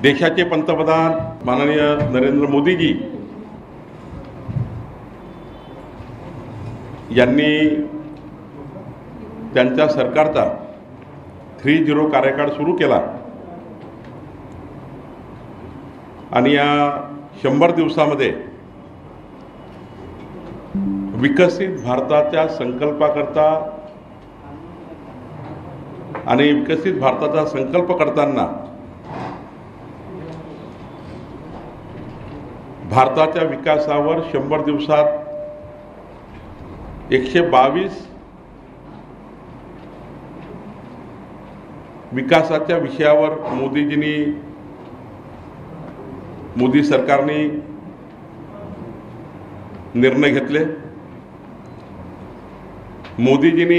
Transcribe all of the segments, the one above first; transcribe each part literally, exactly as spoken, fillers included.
देशाचे पंतप्रधान माननीय नरेंद्र मोदीजी यांनी त्यांच्या सरकारचा थ्री झिरो कार्यकाळ सुरू केला आणि या शंभर दिवसामध्ये विकसित भारताच्या संकल्पाकरता आणि विकसित भारताचा संकल्प करताना भारताच्या विकासावर शंभर दिवसात एकशे बावीस विकासाच्या विषयावर मोदीजींनी मोदी सरकारने निर्णय घेतले। मोदीजींनी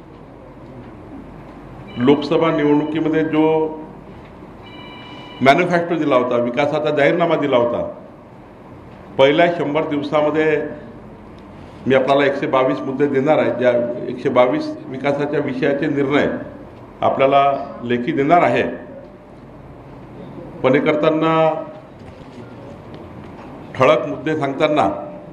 लोकसभा निवडणुकीमध्ये जो मॅनिफेस्टो दिला होता, विकासाचा जाहीरनामा दिला होता, पहिल्या शंभर दिवसामध्ये मी आपल्याला एकशे बावीस मुद्दे देणार आहे, ज्या एकशे बावीस विकासाच्या विषयाचे निर्णय आपल्याला लेखी देणार आहे। पण हे करताना ठळक मुद्दे सांगताना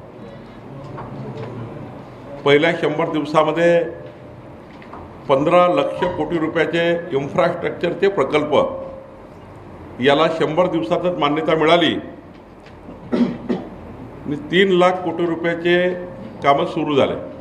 पहिल्या शंभर दिवसामध्ये पंधरा लक्ष कोटी रुपयाचे इन्फ्रास्ट्रक्चरचे प्रकल्प याला शंभर दिवसातच मान्यता मिळाली आणि तीन लाख कोटी रुपयाचे कामं सुरू झाले।